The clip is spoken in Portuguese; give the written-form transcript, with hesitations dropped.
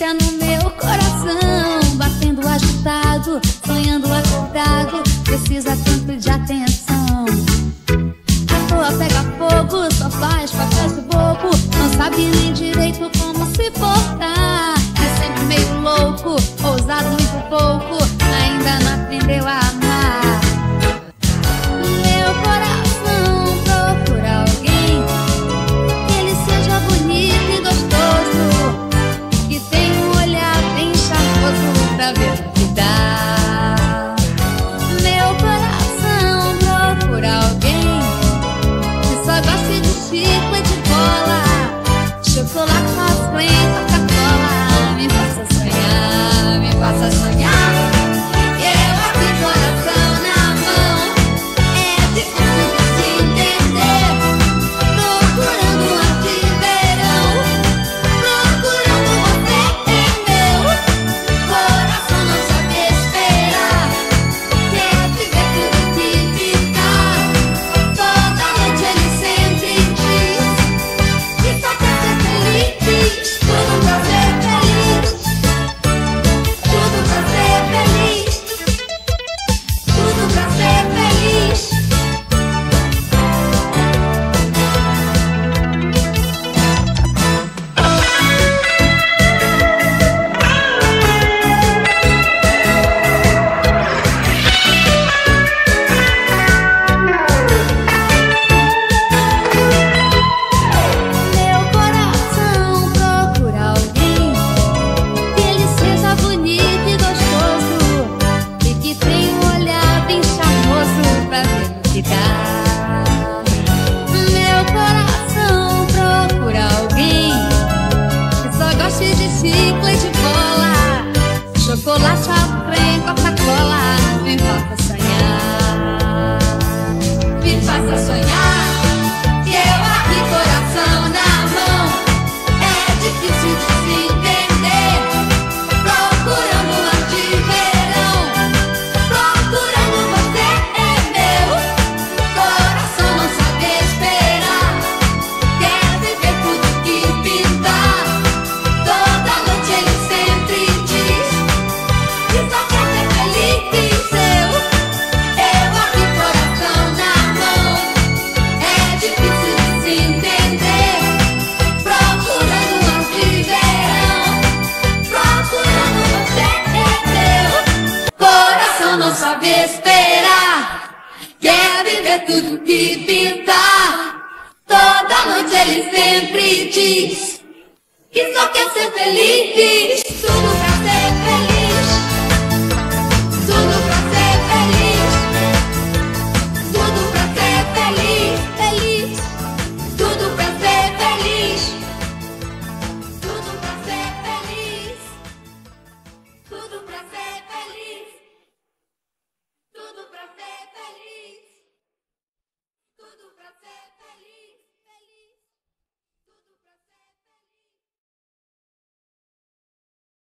delícia no meu coração, batendo agitado, sonhando acordado, precisa tanto de atenção. À toa pega fogo, só faz papel de bobo, não sabe nem direito como se portar. É sempre meio louco, ousado muito pouco, ainda não aprendeu a amar. Meu coração procura alguém que ele seja bonito e gostoso, que tenha um olhar bem charmoso pra ver o que dá. Meu coração procura alguém que só goste de chico e de bola, chocolate, cosplay, Coca-Cola. Me faça sonhar, me faça sonhar. Eu aqui, coração na mão, é difícil de se entender, procurando um ar de verão, procurando você é meu. Coração não sabe esperar, quer viver tudo que ficar. Toda noite ele sempre diz que só quer ser feliz, tudo pra ser feliz, tudo pra ser feliz, tudo pra ser feliz. Meu coração procura alguém que ele seja bonito e gostoso, e que tenha um olhar bem charmoso pra ver o que dá. Meu coração procura alguém que só goste de chicle e de bola, chocolate, creme, Coca-Cola. Me faça sonhar, me faça sonhar. E eu aqui, coração na mão, é difícil de se entender, procurando um ar de verão, procurando você é meu. Coração não sabe esperar, quer viver tudo que pintar. Toda noite ele sempre diz que só quer ser feliz. Eu aqui, coração na mão, é difícil de se entender, procurando um ar de verão, procurando você é meu. Coração não sabe esperar, quer viver tudo que pintar. Toda noite ele sempre diz que só quer ser feliz, tudo pra ser feliz.